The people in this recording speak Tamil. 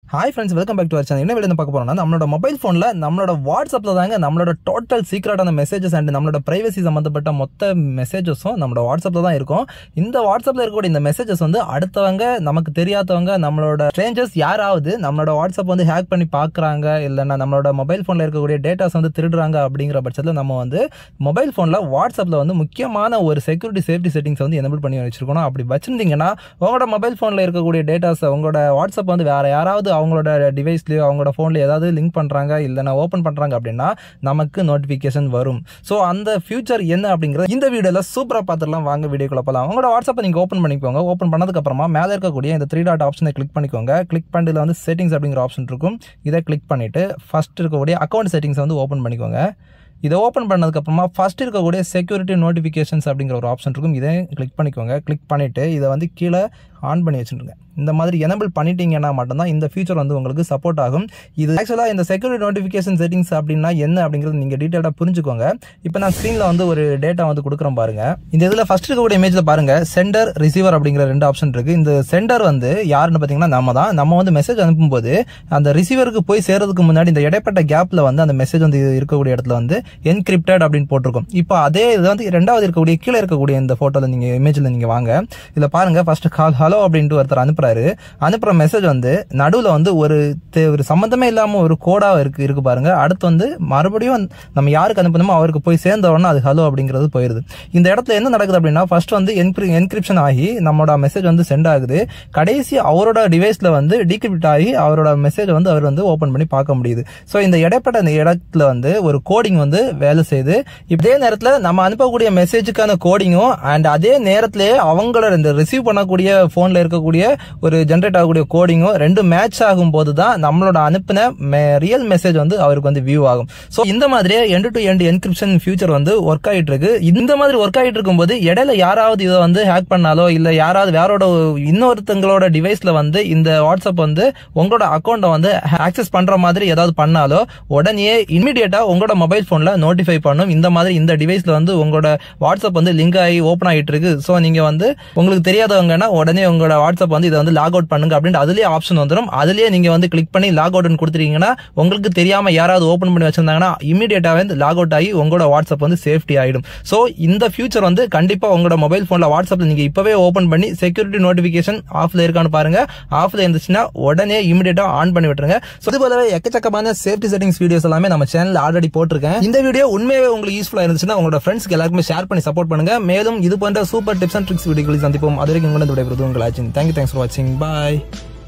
Hi friends, welcome back to our channel. என்ன வீடியோ பார்க்க போறோம்னா நம்மளோட மொபைல் ஃபோன்ல நம்மளோட வாட்ஸ்அப்ல தாங்க நம்மளோட டோட்டல் சீக்ரெட்டான மெசேजेस அண்ட் நம்மளோட பிரைவசி சம்பந்தப்பட்ட மொத்த மெசேजेसும் நம்மளோட வாட்ஸ்அப்ல தான் இருக்கும். இந்த வாட்ஸ்அப்ல இருக்கக்கூடிய இந்த மெசேजेस வந்து அடுத்தவங்க நமக்கு தெரியாதவங்க நம்மளோட ஸ்ட்ரேஞ்சர்ஸ் யாராவது நம்மளோட வாட்ஸ்அப் வந்து ஹேக் பண்ணி பார்க்கறாங்க இல்லனா நம்மளோட மொபைல் ஃபோன்ல இருக்கக்கூடிய டேட்டாஸ் வந்து திருடுறாங்க அப்படிங்கற பட்சத்துல நம்ம வந்து மொபைல் ஃபோன்ல வாட்ஸ்அப்ல வந்து முக்கியமான ஒரு செக்யூரிட்டி சேஃப்டி செட்டிங்ஸ் வந்து எனேபிள் பண்ணி வச்சிருக்கோம். அப்படி வச்சிருந்தீங்கன்னா உங்களோட மொபைல் ஃபோன்ல இருக்கக்கூடிய டேட்டாஸ் உங்களோட வாட்ஸ்அப் வந்து வேற யாராவது அவங்களோட டிவைஸ்லயோ அவங்களோட ஃபோன்ல ஏதாவது லிங்க் பண்றாங்க இல்லனா ஓபன் பண்றாங்க அப்படினா நமக்கு நோட்டிஃபிகேஷன் வரும். சோ அந்த ஃபியூச்சர் என்ன அப்படிங்கறது இந்த வீடியோல சூப்பரா பார்த்துடலாம். வாங்க வீடியோக்குள்ள போலாம். உங்களோட வாட்ஸ்அப்பை நீங்க ஓபன் பண்ணிக்கோங்க. ஓபன் பண்ணதுக்கு அப்புறமா மேல இருக்கக்கூடிய இந்த 3 டாட் ஆப்ஷனை கிளிக் பண்ணிக்கோங்க. கிளிக் பண்ணிட்டுல வந்து செட்டிங்ஸ் அப்படிங்கற ஆப்ஷன் இருக்கும். இத கிளிக் பண்ணிட்டு ஃபர்ஸ்ட் இருக்கக்கூடிய அக்கவுண்ட் செட்டிங்ஸ் வந்து ஓபன் பண்ணிக்கோங்க. இதை ஓப்பன் பண்ணதுக்கு அப்புறமா ஃபர்ஸ்ட் இருக்கக்கூடிய செக்யூரிட்டி நோட்டிஃபிகேஷன்ஸ் அப்படிங்கிற ஒரு ஆப்ஷன் இருக்கும். இதை கிளிக் பண்ணிக்கோங்க. கிளிக் பண்ணிவிட்டு இதை வந்து கீழே ஆன் பண்ணி வச்சுருங்க. இந்த மாதிரி எனேபிள் பண்ணிட்டீங்கன்னா மட்டும்தான் இந்த ஃபீச்சர் வந்து உங்களுக்கு சப்போர்ட் ஆகும். இது ஆக்சுவலாக இந்த செக்யூரிட்டி நோட்டிஃபிகேஷன் செட்டிங்ஸ் அப்படின்னா என்ன அப்படிங்கிறது நீங்கள் டீட்டெயிலாக புரிஞ்சுக்கோங்க. இப்போ நான் ஸ்க்ரீனில் வந்து ஒரு டேட்டா வந்து கொடுக்குறேன் பாருங்க. இந்த இதில் ஃபர்ஸ்ட் இருக்கக்கூடிய இமேஜில் பாருங்க சென்டர் ரிசீவர் அப்படிங்கிற 2 ஆப்ஷன் இருக்கு. இந்த சென்டர் வந்து யாருன்னு பார்த்தீங்கன்னா நம்ம வந்து மெசேஜ் அனுப்பும்போது அந்த ரிசீவருக்கு போய் சேர்றதுக்கு முன்னாடி இந்த இடைப்பட்ட கேப்ல வந்து அந்த மெசேஜ் வந்து இருக்கக்கூடிய இடத்துல வந்து என்கிரிப்டட் அப்படின்னு போட்டிருக்கும். இப்போ அதே இது வந்து ரெண்டாவது இருக்கக்கூடிய கீழே இருக்கக்கூடிய இந்த போட்டோல நீங்க இமேஜ்ல நீங்க வாங்க. இதுல பாருங்க ஃபர்ஸ்ட் கால் ஹலோ அப்படின்ட்டு ஒருத்தர் அனுப்புற மெசேஜ் வந்து நடுவுல வந்து ஒரு சம்பந்தமே இல்லாம ஒரு கோடா இருக்கு பாருங்க. அடுத்து வந்து மறுபடியும் நம்ம யாருக்கு அனுப்பணுமோ அவருக்கு போய் சேர்ந்த உடனே அது ஹலோ அப்படிங்கிறது போயிருது. இந்த இடத்துல என்ன நடக்குது அப்படின்னா ஃபர்ஸ்ட் வந்து என்கிரிப்ஷன் ஆகி நம்மளோட மெசேஜ் வந்து சென்ட் ஆகுது. கடைசி அவரோட டிவைஸ்ல வந்து டீக்ரிப்ட் ஆகி அவரோட மெசேஜ் வந்து அவர் வந்து ஓபன் பண்ணி பார்க்க முடியுது. சோ இந்த இடைப்பட்ட இடத்துல வந்து ஒரு கோடிங் வந்து வேலை செய்யுது. இதே நேரத்துல நம்ம அனுப்பக்கூடிய மெசேஜுக்கான கோடிங்கும் அண்ட் அதே நேரத்திலேயே அவங்களோட இந்த ரிசீவ் பண்ணக்கூடிய போன்ல இருக்கக்கூடிய ஒரு ஜெனரேட் ஆகக்கூடிய கோடிங்கும் ரெண்டு மேட்ச் ஆகும் போதுதான் நம்மளோட அனுப்பின ரியல் மெசேஜ் வந்து அவருக்கு வந்து வியூ ஆகும். சோ இந்த மாதிரி end to end encryption future வந்து ஒர்க் ஆயிட்டு இருக்கு. இந்த மாதிரி ஒர்க் ஆயிட்டு இருக்கும்போது இடையில யாராவது இதை வந்து ஹேக் பண்ணாலோ இல்ல யாராவது வேறோட இன்னொருத்தங்களோட டிவைஸ்ல வந்து இந்த வாட்ஸ்அப் வந்து உங்களோட அக்கௌண்ட்டை வந்து ஆக்சஸ் பண்ற மாதிரி ஏதாவது பண்ணாலோ உடனே இமிடியேட்டா உங்களோட மொபைல் போன்ல நோட்டிஃபை பண்ணும். இந்த மாதிரி இந்த டிவைஸ்ல வந்து உங்களோட வாட்ஸ்அப் வந்து லிங்க் ஆகி ஓபன் ஆகிட்டு இருக்கு. சோ நீங்க வந்து உங்களுக்கு தெரியாதவங்கன்னா உடனே உங்களோட வாட்ஸ்அப் வந்து இதை வந்து லாக் அவுட் பண்ணுங்க அப்படின்ட்டு அதுலயே ஆப்ஷன் வந்துடும். அதுலயே நீங்க வந்து கிளிக் பண்ணி லாக் அவுட் கொடுத்துட்டீங்கன்னா உங்களுக்கு தெரியாம யாராவது ஓபன் பண்ணி வச்சிருந்தாங்கன்னா இமிடியேட்டா வந்து லாக் அவுட் ஆகி உங்களோட வாட்ஸ்அப் வந்து சேஃப்டி ஆயிடும். சோ இந்த ஃபியூச்சர் வந்து கண்டிப்பா உங்களோட மொபைல் போன்ல வாட்ஸ்அப்ல நீங்க இப்பவே ஓபன் பண்ணி செக்யூரிட்டி நோட்டிபிகேஷன் ஆஃப்ல இருக்கான்னு பாருங்க. ஆஃப்ல இருந்துச்சுன்னா உடனே இமிடியேட்டா ஆன் பண்ணி விட்டுருங்க. இது போலவே எக்கச்சக்கமான சேஃப்டி செட்டிங்ஸ் வீடியோஸ் எல்லாமே நம்ம சேனல்ல ஆல்ரெடி போட்டிருக்கேன். இந்த வீடியோ உண்மையாவே உங்களுக்கு யூஸ்ஃபுல்லா இருந்துச்சுன்னா உங்களோட ஃப்ரெண்ட்ஸ்க்கு எல்லாருக்குமே ஷேர் பண்ணி சப்போர்ட் பண்ணுங்க. மேலும் இது போன்ற சூப்பர் டிப்ஸ் அண்ட் ட்ரிக்ஸ் வீடியோக்களை சந்திப்போம். அது வரைக்கும் உங்களை விடைபெறுவது உங்கள் ஆச்சின். தேங்க்ஸ் ஃபார் வாட்சிங். பாய்.